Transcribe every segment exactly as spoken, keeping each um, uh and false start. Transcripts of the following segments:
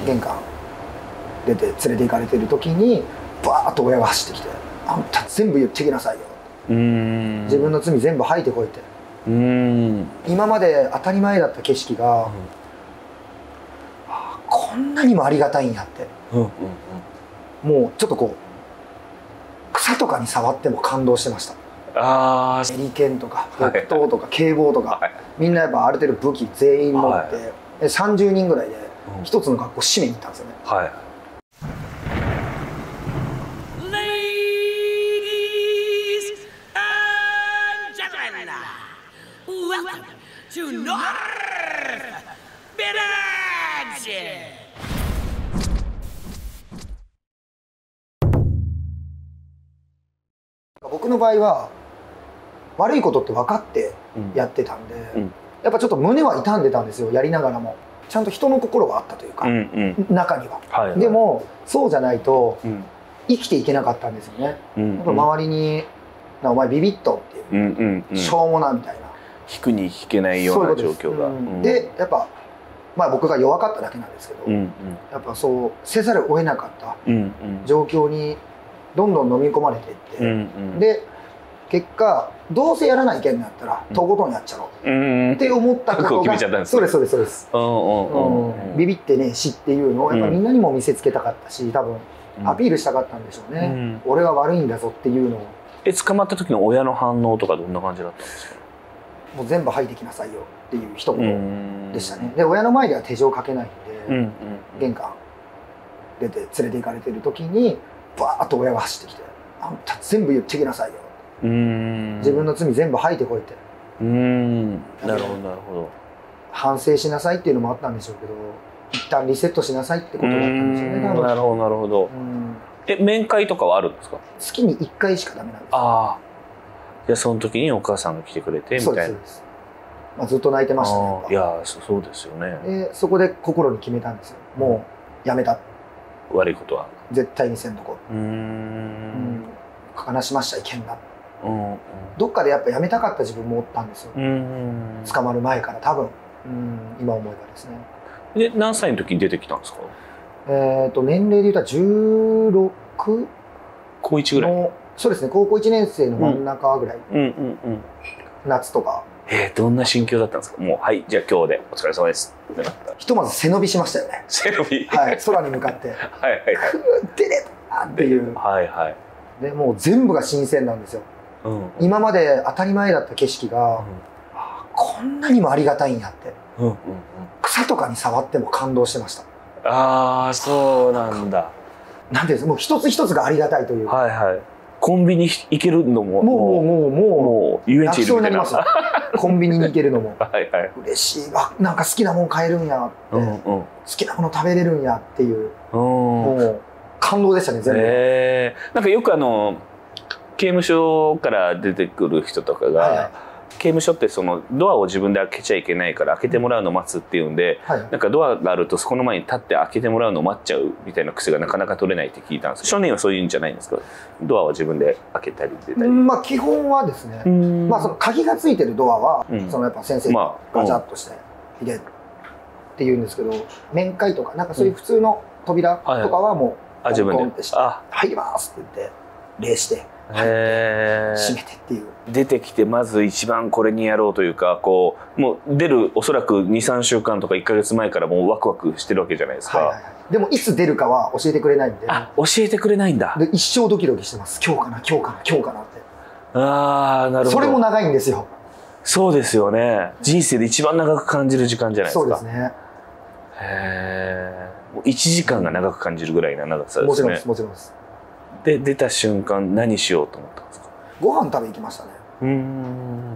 玄関出て連れて行かれてる時にバーッと親が走ってきて「あんた全部言ってきなさいよ」 うーん自分の罪全部吐いてこいってうーん今まで当たり前だった景色が、うん、あこんなにもありがたいんやって、うんうんうん、もうちょっとこう草とかに触っても感動してました。あメリケンとか木刀とか警棒とか、はい、みんなやっぱある程度武器全員持って、はい、さんじゅうにんぐらいで一つの学校締めに行ったんですよね。はい。僕の場合は悪いことって分かってやってたんで、うん、やっぱちょっと胸は痛んでたんですよ。やりながらもちゃんと人の心があったというか、うんうん、中には、はいはい、でもそうじゃないと生きていけなかったんですよね、うんうん、やっぱ周りに「お前ビビッと」っていう、うんうんうん、しょうもなみたいな引くに引けないような状況が。 でやっぱまあ僕が弱かっただけなんですけど、うんうん、やっぱそうせざるを得なかった状況にどんどん飲み込まれていって、うんうん、で結果どうせやらないけんだったらとことんやっちゃろう、うん、って思ったことが、そうですそうですそうです、ビビってねえしっていうのをやっぱみんなにも見せつけたかったし、多分アピールしたかったんでしょうね、うん、俺は悪いんだぞっていうのを。 え捕まった時の親の反応とかどんな感じだったんですか？ もう全部吐いてきなさいよっていう一言でしたね。で親の前では手錠かけないんで、うんうん、玄関出て連れて行かれてる時にバーッと親が走ってきて「あんた全部言ってきなさいよ」うーん自分の罪全部吐いてこいって。うーんなるほどなるほど。反省しなさいっていうのもあったんでしょうけど、一旦リセットしなさいってことだったんですよね。なるほどなるほど。え面会とかはあるんですか？ 月にいっかいしかダメなんです。ああじゃあその時にお母さんが来てくれてみたいな。そうですそうです。 まあ、ずっと泣いてましたね。 いやそうですよね。 でそこで心に決めたんですよ。もうやめた。 悪いことは絶対にせんとこ。うーん悲しましちゃいけんな。うんうん、どっかでやっぱやめたかった自分もおったんですよ。捕まる前から多分うん今思えばですね。 で何歳の時に出てきたんですか？ えっと年齢で言ったらじゅうろくこういちぐらい。 そうですね高校いちねん生の真ん中ぐらい、夏とか。 えー、どんな心境だったんですか？もうはいじゃあ今日でお疲れ様ですってなった。 ひとまず背伸びしましたよね。 背伸びはい空に向かってはいはいはい出れたっていうはいはいでもう全部が新鮮なんですよ、うん、今まで当たり前だった景色が、うん、あこんなにもありがたいんやって、うんうんうん、草とかに触っても感動してました。 ああそうなんだ。 なんていうんですかもう一つ一つがありがたいというか。はいはいコンビニ行けるのももうもうもうもう遊園地いるみたいな。 コンビニに行けるのもはい、はい、嬉しい。あなんか好きなもん買えるんやって、うんうん、好きなもの食べれるんやっていう、うん、もう感動でしたね全部。えー、なんかよくあの刑務所から出てくる人とかが、はいはい、刑務所ってそのドアを自分で開けちゃいけないから開けてもらうのを待つっていうんで、はい、なんかドアがあるとそこの前に立って開けてもらうのを待っちゃうみたいな癖がなかなか取れないって聞いたんです。少年はそういうんじゃないんですか？ドアは自分で開けたり出たり。 まあ基本はですね、まあその鍵がついてるドアは、うん、そのやっぱ先生がガチャッとして入れるっていうんですけど、面会とかなんかそういう普通の扉とかはもうコンコンってして入りますって言って礼して。閉めてっていう出てきてまず一番これにやろうというかこうもう出るおそらくにさんしゅうかんとかいっかげつまえからもうワクワクしてるわけじゃないですか、はいはいはい、 でもいつ出るかは教えてくれないんで。 あ教えてくれないんだ。 で一生ドキドキしてます。今日かな今日かな今日かなって。 ああなるほど。それも長いんですよ。 そうですよね。人生で一番長く感じる時間じゃないですか。 そうですね。 へえもういちじかんが長く感じるぐらいな長さですね。 もちろんですもちろんです。 で出た瞬間何しようと思ったんですか？ ご飯食べ行きましたね。うん。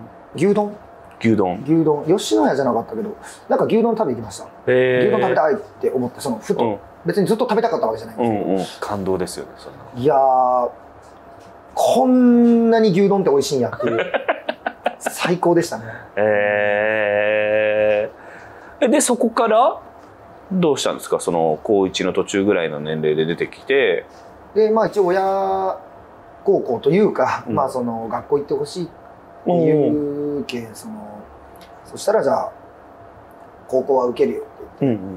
牛丼牛丼牛丼吉野家じゃなかったけどなんか牛丼食べ行きました。牛丼食べたいって思ってそのふと、うん、別にずっと食べたかったわけじゃないんですけど、うんうん、 感動ですよねそんな。 いやーこんなに牛丼って美味しいんやっていう最高でしたね。 えー、でそこからどうしたんですか？その高いちの途中ぐらいの年齢で出てきて。 でまあ一応親孝行というか、うん、まあその学校行ってほしいっていうけそのそしたらじゃあ高校は受けるよって言って、うんうん、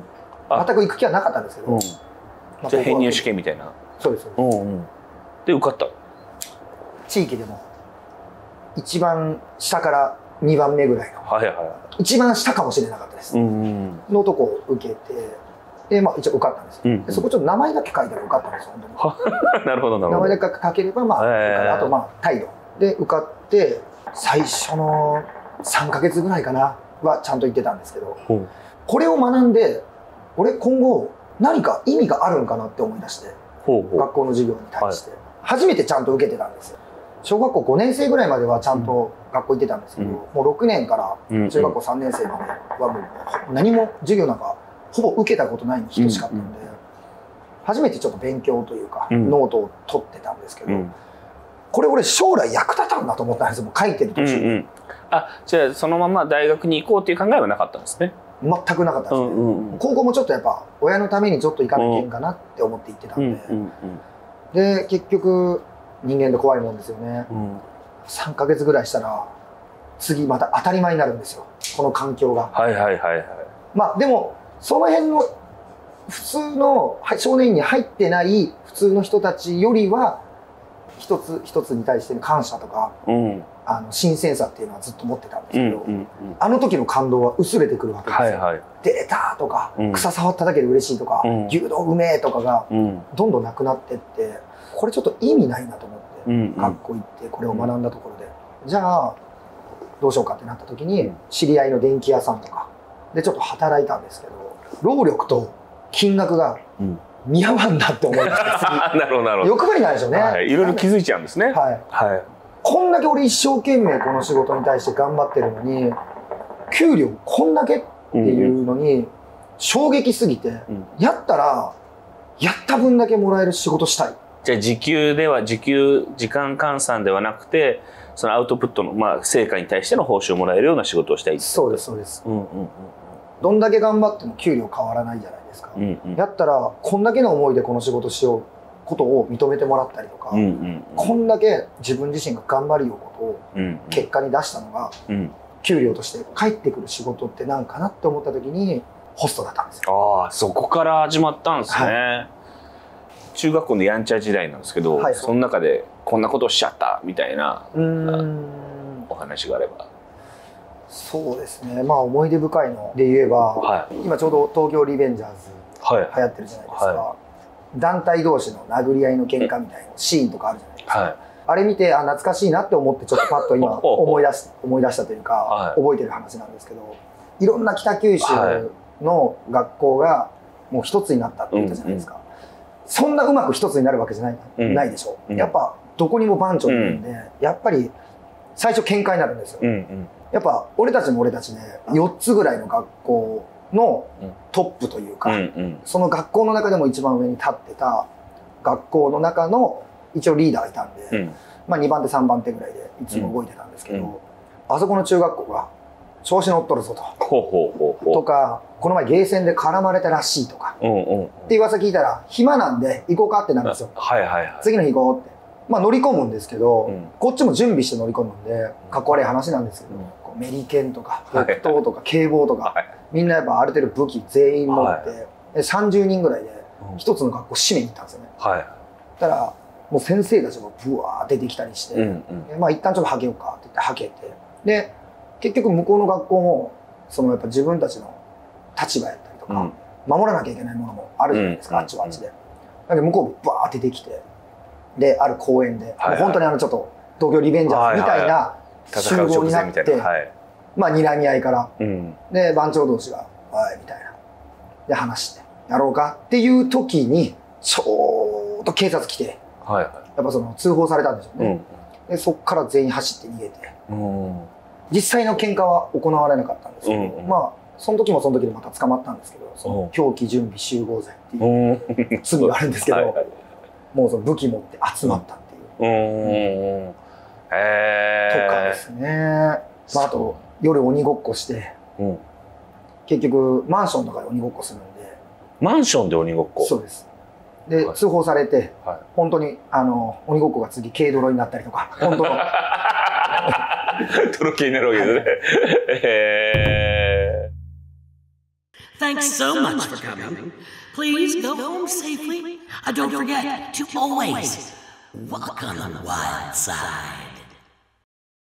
全く行く気はなかったんですけど、うん、 じゃあ編入試験みたいな。 そうです。うんうん、 で受かった。 地域でも一番下からにばんめぐらいの、 はいはい、 一番下かもしれなかったです、うんうん、のとこを受けて、で、まあ、一応受かったんです、うんうん、でそこちょっと名前だけ書いたら受かったんですよ本当に。なるほどなるほど。名前だけ書ければまあ、えー、あとまあ態度で受かって、最初のさんかげつぐらいかなはちゃんと言ってたんですけど、うん、これを学んで俺今後何か意味があるんかなって思い出して、ほうほう、学校の授業に対して、はい、初めてちゃんと受けてたんですよ。小学校ごねん生ぐらいまではちゃんと学校行ってたんですけど、うん、もうろくねんから中学校さんねん生まではもう何も授業なんかほぼ受けたことないに等しかったので、初めてちょっと勉強というか、うん、ノートを取ってたんですけど、うん、これ俺将来役立たんだと思ったんですよ、もう書いてる途中、うんうん、 あ、じゃあそのまま大学に行こうっていう考えはなかったんですね。 全くなかったですね、うんうんうん、高校もちょっとやっぱ親のためにちょっと行かなきゃいけんかなって思って行ってたんで、うんうんうん、で結局人間って怖いもんですよね、うん、さんかげつぐらいしたら次また当たり前になるんですよ、この環境が。はいはいはいはい。まあでもその辺の普通の少年院に入ってない普通の人たちよりは一つ一つに対しての感謝とか、うん、あの新鮮さっていうのはずっと持ってたんですけど、うんうんうん、あの時の感動は薄れてくるわけですよ、はいはい、出たとか、うん、草触っただけで嬉しいとか、うん、牛丼うめえとかがどんどんなくなってって、これちょっと意味ないなと思って、うんうん、学校行ってこれを学んだところで、うん、じゃあどうしようかってなった時に、知り合いの電気屋さんとかでちょっと働いたんですけど、労力と金額が見合わんなって思いました。なるほどなるほど。欲張りなんでしょうね、はい、 いろいろ気づいちゃうんですね。はい、はい、 こんだけ俺一生懸命この仕事に対して頑張ってるのに給料こんだけっていうのに衝撃すぎて、うん、やったらやった分だけもらえる仕事したい。 じゃあ時給では時給時間換算ではなくて、そのアウトプットの、まあ、成果に対しての報酬をもらえるような仕事をしたい。 そうですそうです、うんうんうん、どんだけ頑張っても給料変わらないじゃないですか、うんうん、やったらこんだけの思いでこの仕事しようことを認めてもらったりとか、うんうんうん、こんだけ自分自身が頑張りようことを結果に出したのが、うんうん、給料として返ってくる仕事って何かなって思った時にホストだったんですよ。 ああ、そこから始まったんですね、はい、中学校のやんちゃ時代なんですけど、はい、その中でこんなことをしちゃったみたいなお話があれば。 そうですね、まあ思い出深いので言えば、はい、今ちょうど東京リベンジャーズ流行ってるじゃないですか、はいはい、団体同士の殴り合いの喧嘩みたいなシーンとかあるじゃないですか、はい、あれ見てあ懐かしいなって思ってちょっとパッと今思い出し思い出したというか、はい、覚えてる話なんですけど、いろんな北九州の学校がもう一つになったって言ったじゃないですか、うんうん、そんなうまく一つになるわけじゃない、うん、ないでしょ、うん、やっぱどこにも番長いるんで、うん、やっぱり最初喧嘩になるんですよ、うんうん、やっぱ俺たちも俺たちでよっつぐらいの学校のトップというか、うんうん、その学校の中でも一番上に立ってた学校の中の一応リーダーがいたんで、うん、まあにばん手さんばん手ぐらいでいつも動いてたんですけど、うんうん、あそこの中学校が調子乗っとるぞと、ほうほうほうほうとか、この前ゲーセンで絡まれたらしいとか、うんうんうん、って噂聞いたら暇なんで行こうかってなるんですよ、はいはいはい、次の日行こうって、まあ乗り込むんですけど、うん、こっちも準備して乗り込むんでかっこ悪い話なんですけど、うん、メリケンとか木刀とか警棒とか、はい、みんなやっぱある程度武器全員持って、はい、でさんじゅうにんぐらいで一つの学校締めに行ったんですよね、はい、たらもう先生たちもブワー出てきたりして、うんうん、まあ一旦ちょっとはけようかって言ってはけて、で結局向こうの学校もそのやっぱ自分たちの立場やったりとか、うん、守らなきゃいけないものもあるじゃないですか、うん、あっちはあっちで、だけど向こうバーって出てきて、である公園で、はいはい、もう本当にあのちょっと東京リベンジャーズみたいな集合になって、はい、まあ睨み合いから、うん、で番長同士が「おい」みたいなで話してやろうかっていう時にちょうど警察来て、はいはい、やっぱその通報されたんでしょうね、うん、でそっから全員走って逃げて、うん、実際の喧嘩は行われなかったんですけど、うん、まあその時もその時でまた捕まったんですけど、その凶器準備集合罪っていう罪があるんですけど、はいはい、もうその武器持って集まったっていう、うんうん、へーとかですね、まあ、あと夜鬼ごっこして、うん、結局マンションとかで鬼ごっこするんで。 マンションで鬼ごっこ？ そうです。で、はい、通報されて、はい、本当にあの鬼ごっこが次軽泥になったりとか、本当のトロキになるわけですね、はい、へー。 Thanks so much for coming. Please go home safely. Uh, don't forget to always walk on the wild side.